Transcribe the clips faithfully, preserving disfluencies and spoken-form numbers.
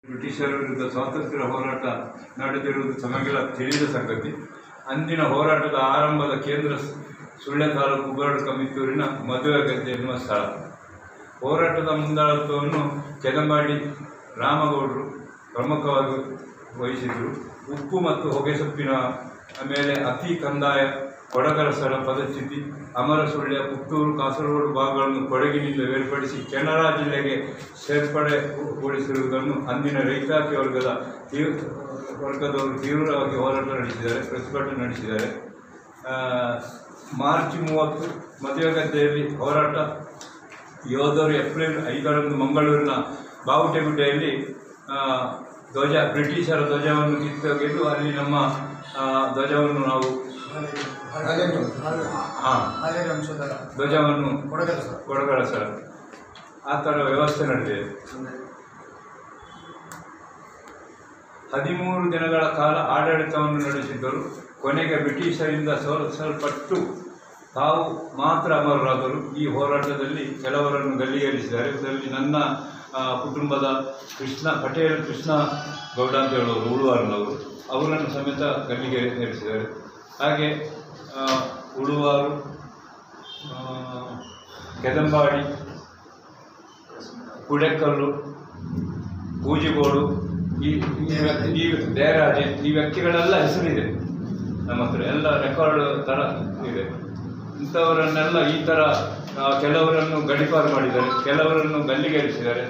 ಬ್ರಿಟಿಷರ ವಿರುದ್ಧ ಸ್ವಾತಂತ್ರ್ಯ ಹೋರಾಟ ನಡೆದಿರುವುದು ತಮಗೆಲ್ಲ ತಿಳಿದ ಸಂಗತಿ. ಅಂದಿನ ಹೋರಾಟದ ಆರಂಭದ ಕೇಂದ್ರ ಸುಳ್ಯ ತಾಲೂಕು ಉಗರಡು ಕಮಿತ್ತೂರಿನ ಮದುವೆಗದ್ದೆ ಎನ್ನುವ ಸ್ಥಳ. ಹೋರಾಟದ ಮುಂದಾಳತ್ವವನ್ನು ಕೆದಂಬಾಡಿ ರಾಮಗೌಡರು ಪ್ರಮುಖವಾಗಿ ವಹಿಸಿದರು. ಉಪ್ಪು ಮತ್ತು ಹೊಗೆಸೊಪ್ಪಿನ ಮೇಲೆ ಅತಿ ಕಂದಾಯ, ಕೊಡಗರಸರ ಪದಚ್ಯುತಿ, ಅಮರಸುಳ್ಯ, ಪುತ್ತೂರು, ಕಾಸರಗೋಡು ಭಾಗಗಳನ್ನು ಕೊಡಗಿನಿಂದ ಬೇರ್ಪಡಿಸಿ ಕೆನರಾ ಜಿಲ್ಲೆಗೆ ಸೇರ್ಪಡೆಗೊಳಿಸಿರುವುದನ್ನು ಅಂದಿನ ರೈತಾಪಿ ವರ್ಗದ ತೀವ್ರ ವರ್ಗದವರು ತೀವ್ರವಾಗಿ ಹೋರಾಟ ನಡೆಸಿದ್ದಾರೆ, ಪ್ರತಿಭಟನೆ ನಡೆಸಿದ್ದಾರೆ. ಮಾರ್ಚ್ ಮೂವತ್ತು ಮದುವೆಗದ್ದೆಯಲ್ಲಿ ಹೋರಾಟ ಯೋಧರು ಏಪ್ರಿಲ್ ಐದರಂದು ಮಂಗಳೂರಿನ ಬಾವುಟೆಗುಡ್ಡೆಯಲ್ಲಿ ಧ್ವಜ ಬ್ರಿಟಿಷರ ಧ್ವಜವನ್ನು ಕಿತ್ತೊಗೆದು ಅಲ್ಲಿ ನಮ್ಮ ಧ್ವಜವನ್ನು ನಾವು ಧ್ವಜವನ್ನು ಕೊಡಗರಸರ ಆ ಥರ ವ್ಯವಸ್ಥೆ ನಡೆದಿದೆ. ಹದಿಮೂರು ದಿನಗಳ ಕಾಲ ಆಡಳಿತವನ್ನು ನಡೆಸಿದ್ದರು. ಕೊನೆಗೆ ಬ್ರಿಟಿಷರಿಂದ ಸೋಲಿಸಲ್ಪಟ್ಟು ತಾವು ಮಾತ್ರ ಅಮರರಾದರು. ಈ ಹೋರಾಟದಲ್ಲಿ ಕೆಲವರನ್ನು ಗಲ್ಲಿಗೇರಿಸಿದ್ದಾರೆ. ಇದರಲ್ಲಿ ನನ್ನ ಕುಟುಂಬದ ಕೃಷ್ಣ ಪಟೇಲ್ ಕೃಷ್ಣ ಗೌಡ ಅಂತ ಹೇಳೋರು ಉಳುವಾರನವರು, ಅವರನ್ನು ಸಮೇತ ಗಲ್ಲಿಗೇರಿಸಿದ್ದಾರೆ. ಹಾಗೆ ಉಳುವಾರು, ಕೆದಂಬಾಡಿ, ಕುಡೆಕಲ್ಲು, ಕೂಜಿಗೋಡು, ಈ ಈ ದೇರಾಜೆ ಈ ವ್ಯಕ್ತಿಗಳೆಲ್ಲ ಹೆಸರಿದೆ ನಮ್ಮ ಹತ್ರ, ಎಲ್ಲ ರೆಕಾರ್ಡ್ ಥರ ಇದೆ. ಇಂಥವರನ್ನೆಲ್ಲ ಈ ಥರ ಕೆಲವರನ್ನು ಗಡೀಪಾರು ಮಾಡಿದ್ದಾರೆ, ಕೆಲವರನ್ನು ಗಲ್ಲಿಗೇರಿಸಿದ್ದಾರೆ.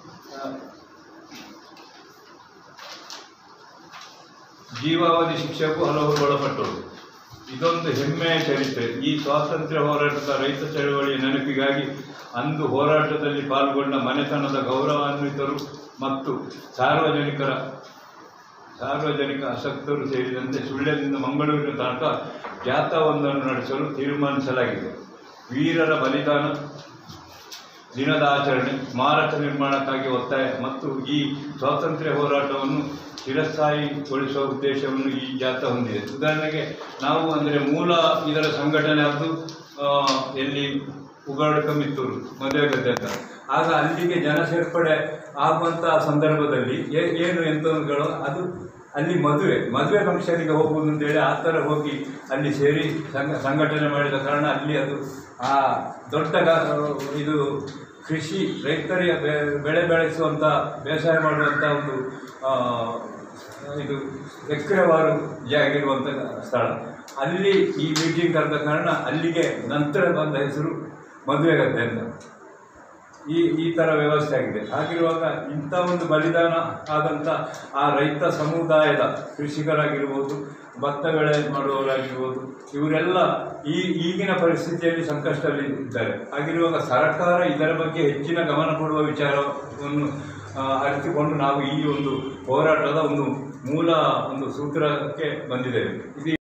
ಜೀವಾವಧಿ ಶಿಕ್ಷೆಗೂ ಹಲವರು ಒಳಪಟ್ಟರು. ಇದೊಂದು ಹೆಮ್ಮೆಯ ಚರಿತ್ರೆ. ಈ ಸ್ವಾತಂತ್ರ್ಯ ಹೋರಾಟದ ರೈತ ಚಳವಳಿಯ ನೆನಪಿಗಾಗಿ ಅಂದು ಹೋರಾಟದಲ್ಲಿ ಪಾಲ್ಗೊಂಡ ಮನೆತನದ ಗೌರವಾನ್ವಿತರು ಮತ್ತು ಸಾರ್ವಜನಿಕರ ಸಾರ್ವಜನಿಕ ಆಸಕ್ತರು ಸೇರಿದಂತೆ ಸುಳ್ಯದಿಂದ ಮಂಗಳೂರಿನ ತನಕ ಜಾಥಾವೊಂದನ್ನು ನಡೆಸಲು ತೀರ್ಮಾನಿಸಲಾಗಿದೆ. ವೀರರ ಬಲಿದಾನ ದಿನದ ಆಚರಣೆ, ಸ್ಮಾರಕ ನಿರ್ಮಾಣಕ್ಕಾಗಿ ಒತ್ತಾಯ ಮತ್ತು ಈ ಸ್ವಾತಂತ್ರ್ಯ ಹೋರಾಟವನ್ನು ಚಿರಸ್ಥಾಯಿಗೊಳಿಸುವ ಉದ್ದೇಶವನ್ನು ಈ ಜಾಥಾ ಹೊಂದಿದೆ. ಉದಾಹರಣೆಗೆ ನಾವು ಅಂದರೆ ಮೂಲ ಇದರ ಸಂಘಟನೆ ಅದು ಎಲ್ಲಿ ಉಗರಡು ಕಮಿತ್ತೂರು ಮದುವೆಗದ್ದೆ ಅಂತ. ಆಗ ಅಲ್ಲಿಗೆ ಜನ ಸೇರ್ಪಡೆ ಆಗುವಂಥ ಸಂದರ್ಭದಲ್ಲಿ ಏನು ಎಂಥವುಗಳು ಅದು ಅಲ್ಲಿ ಮದುವೆ ಮದುವೆ ಫಂಕ್ಷನಿಗೆ ಹೋಗುವುದು ಅಂತೇಳಿ ಆ ಥರ ಹೋಗಿ ಅಲ್ಲಿ ಸೇರಿ ಸಂಘ ಸಂಘಟನೆ ಮಾಡಿದ ಕಾರಣ ಅಲ್ಲಿ ಅದು ಆ ದೊಡ್ಡ ಇದು ಕೃಷಿ ರೈತರಿಗೆ ಬೆಳೆ ಬೆಳೆಸುವಂಥ ಬೇಸಾಯ ಮಾಡುವಂಥ ಒಂದು ಇದು ಎಕರೆವಾರು ಜಾಗಿರುವಂಥ ಸ್ಥಳ. ಅಲ್ಲಿ ಈ ಮೀಟಿಂಗ್ ಕರೆದ ಕಾರಣ ಅಲ್ಲಿಗೆ ನಂತರ ಬಂದ ಹೆಸರು ಮದುವೆಗದ್ದೆ ಅಂತ. ಈ ಈ ಥರ ವ್ಯವಸ್ಥೆ ಆಗಿದೆ. ಹಾಗಿರುವಾಗ ಇಂಥ ಒಂದು ಬಲಿದಾನ ಆದಂಥ ಆ ರೈತ ಸಮುದಾಯದ ಕೃಷಿಕರಾಗಿರ್ಬೋದು, ಭತ್ತ ಬೆಳೆ ಮಾಡುವವರಾಗಿರ್ಬೋದು, ಇವರೆಲ್ಲ ಈ ಈಗಿನ ಪರಿಸ್ಥಿತಿಯಲ್ಲಿ ಸಂಕಷ್ಟದಲ್ಲಿ ಇದ್ದಾರೆ. ಹಾಗಿರುವಾಗ ಸರ್ಕಾರ ಇದರ ಬಗ್ಗೆ ಹೆಚ್ಚಿನ ಗಮನ ಕೊಡುವ ವಿಚಾರವನ್ನು ಅರಿತುಕೊಂಡು ನಾವು ಈ ಒಂದು ಹೋರಾಟದ ಒಂದು ಮೂಲ ಒಂದು ಸೂತ್ರಕ್ಕೆ ಬಂದಿದ್ದೇವೆ. ಇದು